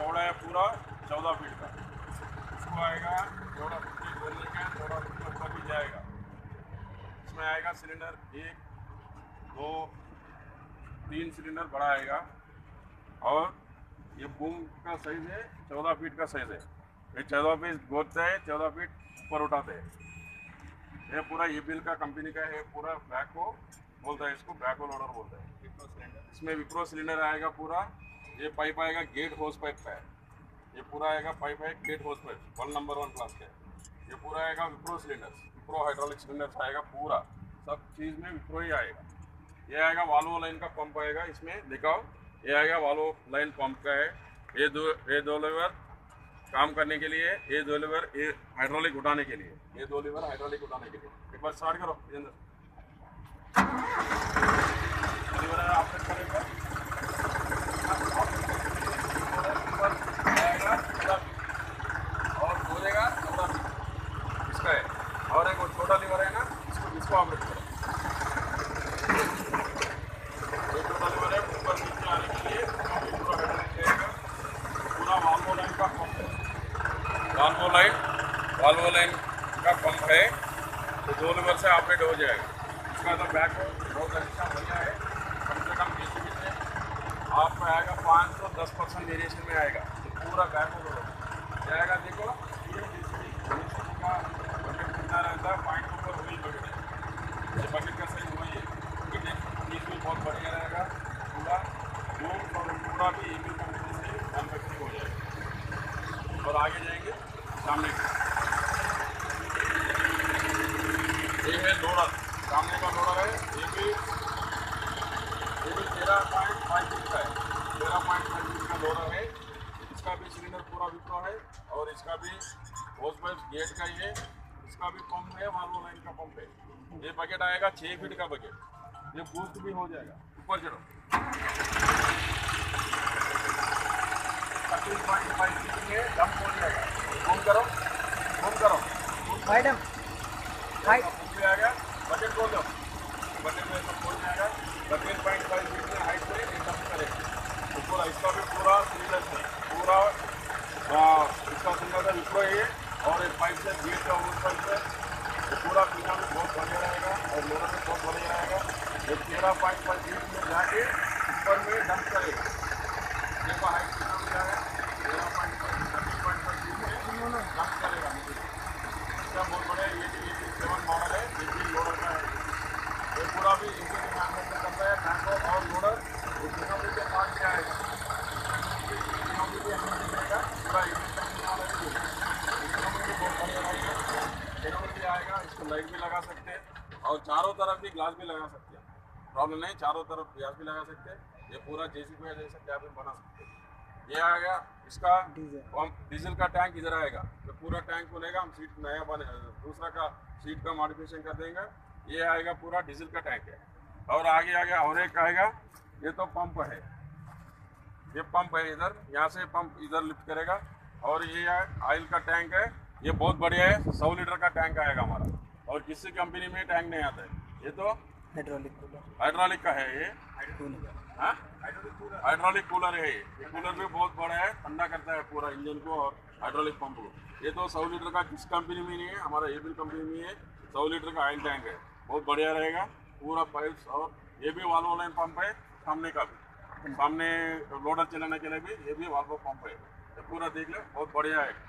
चौड़ा है पूरा 14 फीट का। इसको आएगा चौड़ा फीट बोलने का, चौड़ा फीट के ऊपर भी जाएगा। इसमें आएगा सिलेंडर 1 2 3 सिलेंडर बड़ा आएगा। और ये बूम का साइज है 14 फीट का साइज है। ये 14 फीट गोदते हैं, 14 फीट ऊपर उठाते हैं। ये पूरा ये बिल का कंपनी का है, पूरा बैको बोलता है, इसको बैको लोडर बोलता है। इसमें विप्रो सिलेंडर आएगा पूरा। ये पाइप आएगा गेट होस पाइप का है। ये पूरा आएगा पाइप है गेट होस पाइप 1 नंबर 1 क्लास का है। ये पूरा आएगा Wipro cylinder, Wipro hydraulic cylinder आएगा पूरा। सब चीज़ में विप्रो ही आएगा। ये आएगा वाल्वो लाइन का पंप आएगा, इसमें दिखाओ। ये आएगा वाल्वो लाइन पंप का है। ये दो लीवर काम करने के लिए, ये 2 लीवर ये हाइड्रोलिक उठाने के लिए, ये 2 लीवर हाइड्रोलिक उठाने के लिए। एक बार स्टार्ट करो लीवर ऑपरेट करेगा और बोलेगा इसका है। और एक छोटा लीवर है ना, इसको ऑपरेट करो। ये छोटा लीवर है ऊपर नीचे आने के लिए, पूरा वाल्वो लाइन का पंप है। वाल्वो लाइन का पंप है, तो 2 लीवर से ऑपरेट हो जाएगा। इसका तो बैक बहुत अच्छा बढ़िया है। कम से कम जेसीबी से आपको आएगा 510% वेरिएशन में आएगा। तो पूरा बैक हो जाएगा। देखो ये जेसीबी का बकेट कितना रहता है, 5 व्हील बकेट है। ये बकेट का साइज वही है। पीस भी बहुत बढ़िया रहेगा। पूरा बूम और पूरा भी एक ही कंपनी से मैन्युफैक्चरिंग हो जाएगा। और आगे जाएंगे सामने, ये है लोडर, सामने का लोडर है। ये भी 13.5 फीट का है। 13.5 फीट का लोडर है। इसका भी सिलेंडर पूरा विप्रो है और इसका भी होस पाइप गेट का ही है। इसका भी पंप है, वाल्वो लाइन का पंप है। ये बकेट आएगा 6 फीट का बकेट। ये बूस्ट भी हो जाएगा। ऊपर चढ़ो, 13.5 फीट में डंप हो जाएगा। घूम करो मैडम हाइट आ गया। बकेट खोल दो, बकेट में सब खोल जाएगा। 13.5 फीट में हाइट में एकदम करेगा। पूरा इसका भी पूरा सिलेंडर है, पूरा इसका सिलेंडर विप्रो है। और एक पाइप से गेट का उस पाइप से तो पूरा पीछा भी बहुत बढ़िया रहेगा और लोडर भी बहुत बढ़िया रहेगा। ये 13.5 फीट में जाके ऊपर में डंप करेगा। देखो हाइट कितना मिला है, 13.5 फीट में डंप करेगा। बहुत बड़े ये 7 मॉडल है। ये भी लोडर का है। ये पूरा भी इंजन मैन्युफैक्चर करता है, बैको और लोडर। इकोनॉमी के पार्ट क्या है, इकोनॉमी भी हमें मिलेगा। पूरा इंजन कंपनी वाला भी इकोनॉमी भी बहुत बढ़िया रहेगा। इकोनॉमी भी आएगा। इसको लाइट भी लगा सकते हैं और चारों तरफ भी ग्लास भी लगा सकते हैं, प्रॉब्लम नहीं। चारों तरफ ग्लास भी लगा सकते हैं। ये पूरा जेसीबी जैसा कैबिन बना सकते हैं। ये आ गया इसका डीजल का टैंक इधर आएगा। तो पूरा टैंक खोलेगा, हम सीट नया बने दूसरा का सीट का मॉडिफिकेशन कर देंगे। ये आएगा पूरा डीजल का टैंक है। और आगे और एक आएगा, ये तो पंप है। ये पंप है इधर, यहाँ से पंप इधर लिफ्ट करेगा। और ये ऑयल का टैंक है। ये बहुत बढ़िया है, 100 लीटर का टैंक आएगा हमारा। और किसी कंपनी में टैंक नहीं आता है। ये तो हाइड्रोलिक का है। ये हाइड्रोलिक कूलर है। ये कूलर भी बहुत बड़ा है, ठंडा करता है पूरा इंजन को और हाइड्रोलिक पंप को। ये तो 100 लीटर का किस कंपनी में नहीं है, हमारा एबिल कंपनी में है। 100 लीटर का ऑयल टैंक है, बहुत बढ़िया रहेगा पूरा पाइप्स। और ये भी वाल्वो लाइन पंप है, सामने का भी, सामने लोडर चलाने के लिए भी ये भी वाल्वो पंप है। ये पूरा देख लो, बहुत बढ़िया है।